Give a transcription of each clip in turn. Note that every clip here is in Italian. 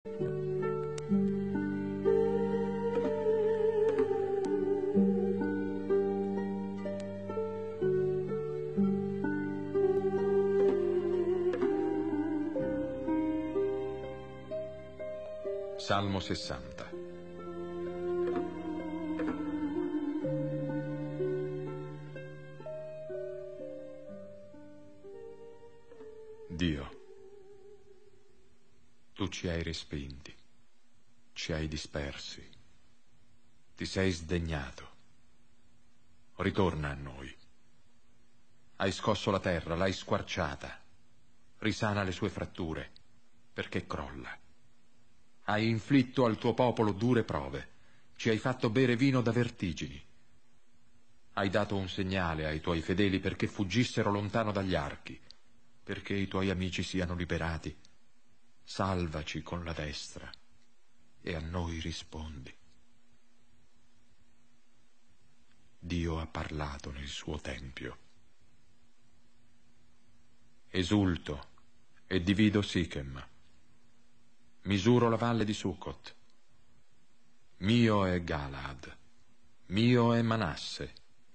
Salmo 60. Dio, tu ci hai respinti, ci hai dispersi, ti sei sdegnato. Ritorna a noi. Hai scosso la terra, l'hai squarciata, risana le sue fratture, perché crolla. Hai inflitto al tuo popolo dure prove, ci hai fatto bere vino da vertigini. Hai dato un segnale ai tuoi fedeli perché fuggissero lontano dagli archi, perché i tuoi amici siano liberati. Salvaci con la destra e a noi rispondi. Dio ha parlato nel suo tempio. Esulto e divido Sichem. Misuro la valle di Succot. Mio è Galaad, mio è Manasse.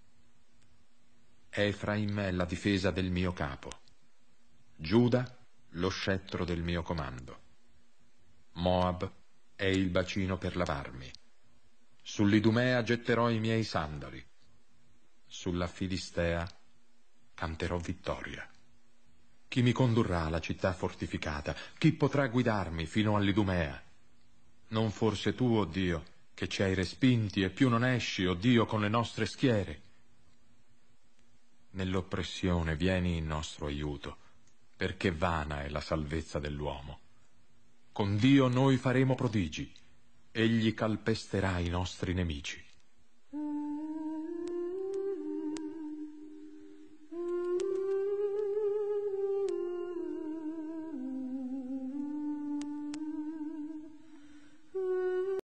Efraim è la difesa del mio capo. Giuda lo scettro del mio comando. Moab è il bacino per lavarmi. Sull'Idumea getterò i miei sandali. Sulla Filistea canterò vittoria. Chi mi condurrà alla città fortificata? Chi potrà guidarmi fino all'Idumea? Non forse tu, o Dio, che ci hai respinti e più non esci, o Dio, con le nostre schiere? Nell'oppressione vieni in nostro aiuto, perché vana è la salvezza dell'uomo. Con Dio noi faremo prodigi, egli calpesterà i nostri nemici.